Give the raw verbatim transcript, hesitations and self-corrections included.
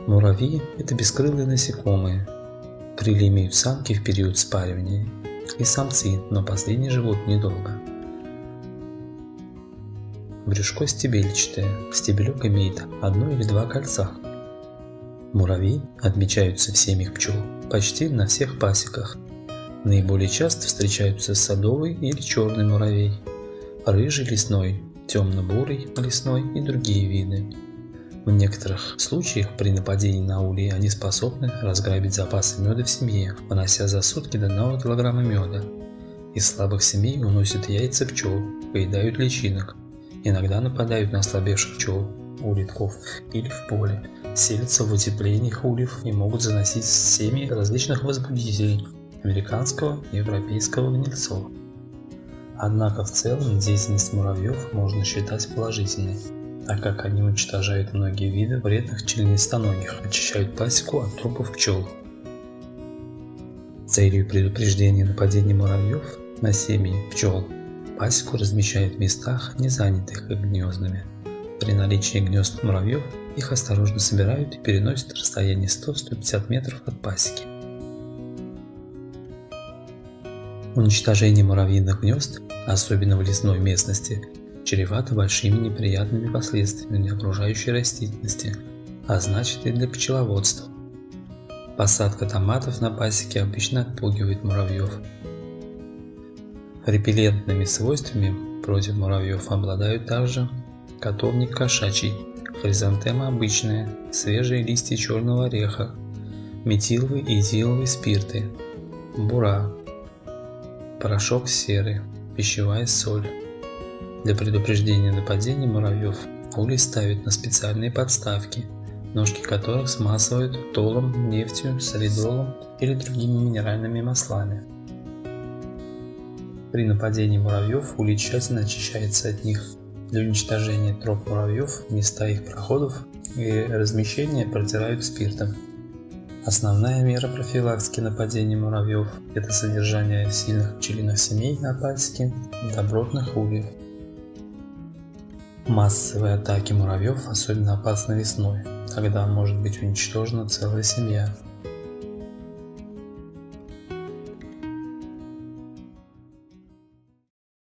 Муравьи – это бескрылые насекомые. Крылья имеют самки в период спаривания и самцы, но последние живут недолго. Брюшко стебельчатое, стебелек имеет одно или два кольца. Муравьи отмечаются в семьях пчел почти на всех пасеках. Наиболее часто встречаются садовый или черный муравей, рыжий лесной, темно-бурый лесной и другие виды. В некоторых случаях при нападении на улей они способны разграбить запасы меда в семье, вынося за сутки до одного килограмма меда. Из слабых семей уносят яйца пчел, поедают личинок. Иногда нападают на ослабевших пчел, улитков или в поле, селятся в утеплениях ульев и могут заносить семьи различных возбудителей – американского и европейского гнильцов. Однако в целом деятельность муравьев можно считать положительной, так как они уничтожают многие виды вредных членистоногих, очищают пасеку от трупов пчел. С целью предупреждения нападения муравьев на семьи пчел пасеку размещают в местах, не занятых их гнездами. При наличии гнезд муравьев их осторожно собирают и переносят на расстояние сто — сто пятьдесят метров от пасеки. Уничтожение муравьиных гнезд, особенно в лесной местности, чревато большими неприятными последствиями для окружающей растительности, а значит и для пчеловодства. Посадка томатов на пасеке обычно отпугивает муравьев. Репеллентными свойствами против муравьев обладают также котовник кошачий, хризантема обычная, свежие листья черного ореха, метиловый и этиловый спирты, бура, порошок серы, пищевая соль. Для предупреждения нападения муравьев улей ставят на специальные подставки, ножки которых смазывают толом, нефтью, солидолом или другими минеральными маслами. При нападении муравьев улей тщательно очищается от них. Для уничтожения троп муравьев места их проходов и размещения протирают спиртом. Основная мера профилактики нападения муравьев – это содержание сильных пчелиных семей на пасеке и добротных ульев. Массовые атаки муравьев особенно опасны весной, когда может быть уничтожена целая семья.